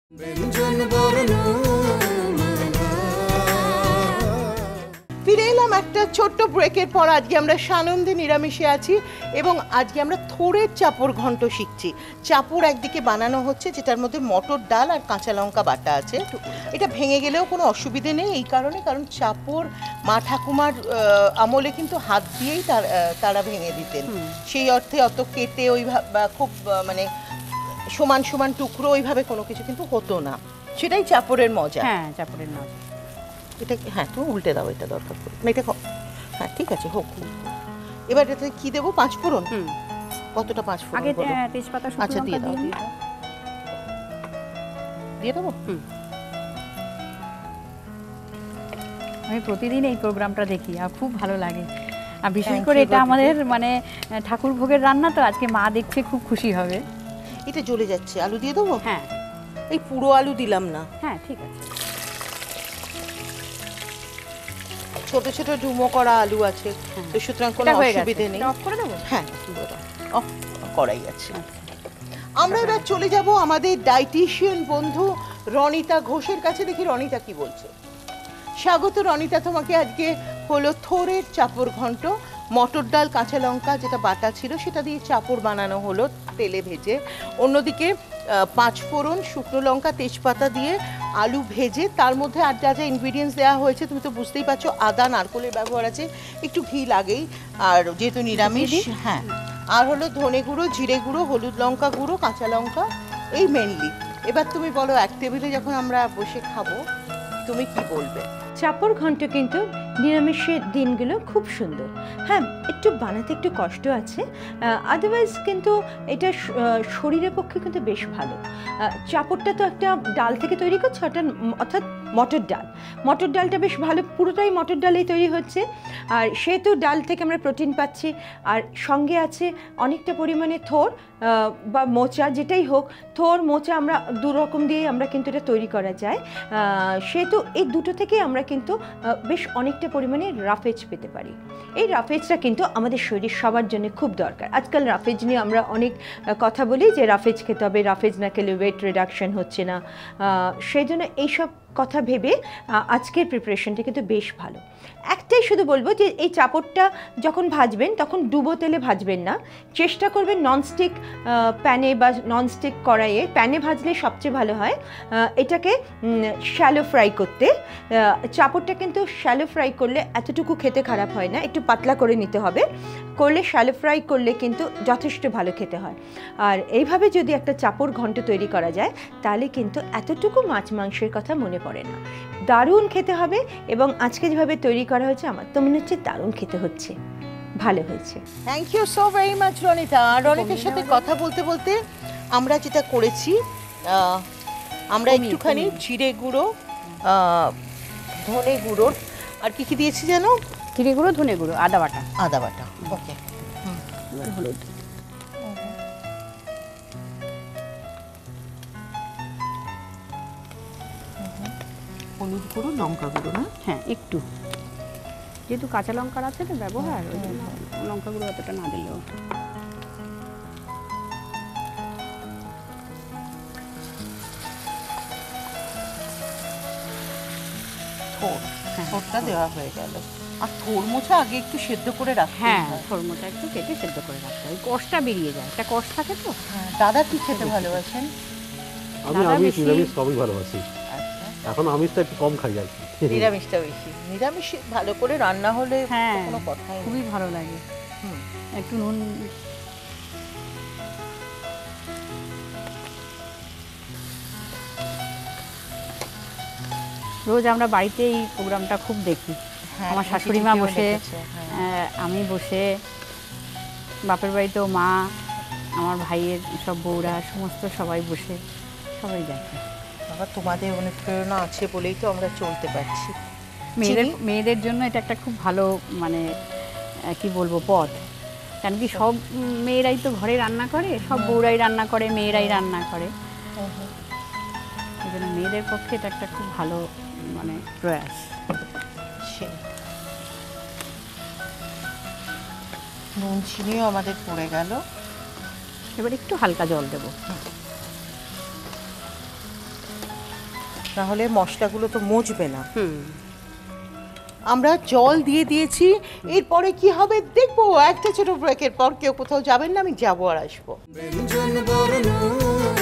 ফিরে এলাম একটা ছোট্ট ব্রেকের পর। আজকে আমরা সানন্দে নিরামিষে আছি এবং আজকে আমরা থোড়ের চাপড় ঘন্ট শিখছি। চাপড় একদিকে বানানো হচ্ছে, যেটার মধ্যে মটর ডাল আর কাঁচা লঙ্কা বাটা আছে। এটা ভেঙে গেলেও কোনো অসুবিধে নেই এই কারণে, কারণ চাপড় মা ঠাকুমার আমলে কিন্তু হাত দিয়েই তারা ভেঙে দিতেন। সেই অর্থে অত কেটে ওইভাবে খুব মানে সমান সমান টুকরো ওইভাবে কোনো কিছু কিন্তু হতো না। সেটাই চাপড়ের মজা। হ্যাঁ, চাপড়ের মজা। এটা হ্যাঁ, তুমি উল্টে দাও, এটা দরকার পড়ে না। এটা হ্যাঁ ঠিক আছে, হোক। এবার এটাতে কি দেবো? 5 ফোড়ন। কতটা 5 ফোড়ন? আগে তেজপাতা শুকনো আচ্ছা দিয়ে দাও, দিয়ে দেবো। আমি প্রতিদিন এই প্রোগ্রামটা দেখি আর খুব ভালো লাগে। আর বিশেষ করে এটা আমাদের মানে ঠাকুর ভোগের রান্না, তো আজকে মা দেখছে খুব খুশি হবে। এটা জ্বলে যাচ্ছে, আলু দিয়ে দেবো? হ্যাঁ, এই পুরো আলু দিলাম না। হ্যাঁ ঠিক আছে। ছোট ছোট ডুমো করা আলু আছে, তো সুতরাং কোনো অসুবিধে নেই। অফ করে দেবো? হ্যাঁ, অফ করাই আছে। আমরা এবার চলে যাব আমাদের ডায়েটিশিয়ান বন্ধু রনিতা ঘোষের কাছে। দেখি রনিতা কি বলছে। স্বাগত রনিতা, তোমাকে আজকে হলো থোড়ের চাপড় ঘন্ট। মটর ডাল, কাঁচা লঙ্কা যেটা বাটা ছিল সেটা দিয়ে চাপড় বানানো হলো তেলে ভেজে। অন্যদিকে 5 ফোড়ন, শুকনো লঙ্কা, তেজপাতা দিয়ে আলু ভেজে তার মধ্যে আর যা যা ইনগ্রিডিয়েন্টস দেওয়া হয়েছে তুমি তো বুঝতেই পারছো। আদা, নারকোলের ব্যবহার আছে, একটু ঘি লাগেই, আর যেহেতু নিরামিষ। হ্যাঁ, আর হলো ধনে গুঁড়ো, জিরে গুঁড়ো, হলুদ লঙ্কা গুঁড়ো, কাঁচা লঙ্কা, এই মেনলি। এবার তুমি বলো, এক টেবিলে যখন আমরা বসে খাবো তুমি কি বলবে? চাপড় ঘন্ট কিন্তু নিরামিষের দিনগুলো খুব সুন্দর। হ্যাঁ, একটু বানাতে একটু কষ্ট আছে, আদারওয়াইজ কিন্তু এটা শরীরের পক্ষে কিন্তু বেশ ভালো। চাপড়টা তো একটা ডাল থেকে তৈরি করছে, অর্থাৎ মটর ডাল। মটর ডালটা বেশ ভালো, পুরোটাই মটর ডালেই তৈরি হচ্ছে। আর সেহেতু ডাল থেকে আমরা প্রোটিন পাচ্ছি, আর সঙ্গে আছে অনেকটা পরিমাণে থোড় বা মোচা, যেটাই হোক, থোড় মোচা আমরা দু রকম দিয়ে আমরা কিন্তু এটা তৈরি করা যায়। সেহেতু এই দুটো থেকে আমরা কিন্তু বেশ অনেকটা পরিমাণে রাফেজ পেতে পারি। এই রাফেজটা কিন্তু আমাদের শরীর সবার জন্য খুব দরকার। আজকাল রাফেজ নিয়ে আমরা অনেক কথা বলি যে রাফেজ খেতে হবে, রাফেজ না খেলে ওয়েট রিডাকশন হচ্ছে না। সেই জন্য এইসব কথা ভেবে আজকের প্রিপারেশনটা কিন্তু বেশ ভালো। একটাই শুধু বলবো যে এই চাপড়টা যখন ভাজবেন তখন ডুবো তেলে ভাজবেন না, চেষ্টা করবেন ননস্টিক প্যানে বা ননস্টিক কড়াইয়ে। প্যানে ভাজলে সবচেয়ে ভালো হয়। এটাকে শ্যালো ফ্রাই করতে, চাপড়টা কিন্তু শ্যালো ফ্রাই করলে এতটুকু খেতে খারাপ হয় না, একটু পাতলা করে নিতে হবে। করলে শ্যালো ফ্রাই করলে কিন্তু যথেষ্ট ভালো খেতে হয়। আর এইভাবে যদি একটা চাপড় ঘন্ট তৈরি করা যায় তাহলে কিন্তু এতটুকু মাছ মাংসের কথা মনে পড়ে না। দারুণ খেতে হবে, এবং আজকে যেভাবে তৈরি করা হয়েছে আমার তো মনে হচ্ছে দারুণ খেতে হচ্ছে, ভালো হয়েছে। Thank you so very much Ronita. আর রনিতার সাথে কথা বলতে বলতে আমরা যেটা করেছি, আমরা একটুখানি জিরে গুঁড়ো, ধনে গুঁড়ো, আর কি কি দিয়েছি জানো? জিরে গুঁড়ো, ধনে গুঁড়ো, আদা বাটা। আদা বাটা, ওকে। হলুদ, হলুদ গুঁড়ো, লঙ্কা গুঁড়ো না? হ্যাঁ একটু, যেহেতু কাঁচা লঙ্কার আছে তো ব্যবহার, ওই জন্য লঙ্কা গুঁড়ো অতটা না দিলেও। থোড়টা দেওয়া হয়ে গেল। আর থোড় মোচা আগে একটু সেদ্ধ করে রাখতে। হ্যাঁ, থোড় মোচা একটু কেটে সেদ্ধ করে রাখতে হয়, কষটা বেরিয়ে যায়, একটা কষ থাকে তো। দাদা কি খেতে ভালোবাসেন? আমি আমিষ নিরামিষ সবই ভালোবাসি। এখন আমিষটা একটু কম খাই আর কি। নিরামিষটা বেশি। নিরামিষ ভালো করে রান্না হলে হ্যাঁ কোনো কথাই নেই, খুবই ভালো লাগে। একটু নুন, রোজ আমরা বাড়িতে এই প্রোগ্রামটা খুব দেখি। আমার শাশুড়ি মা বসে, আমি বসে, বাপের বাড়িতেও মা, আমার ভাইয়ের সব বউরা, সমস্ত সবাই বসে সবাই দেখে। বাবা, তোমাদের অনুপ্রেরণা আছে বলেই তো আমরা চলতে পারছি। মেয়েদের জন্য এটা একটা খুব ভালো মানে কি বলবো পথ। কারণ কি সব মেয়েরাই তো ঘরে রান্না করে, সব বউরাই রান্না করে, মেয়েরাই রান্না করে। এই জন্য মেয়েদের পক্ষে এটা একটা খুব ভালো মানে প্রয়াস। নুন চিনিও আমাদের পড়ে গেল। এবার একটু হালকা জল দেবো। না হলে মশলাগুলো তো মুছবে না। আমরা জল দিয়ে দিয়েছি, এরপরে কি হবে দেখবো। একটা ছোট ব্রেকের পর কেউ কোথাও যাবেন না, আমি যাবো আর আসবো। ব্যঞ্জন বর্ণ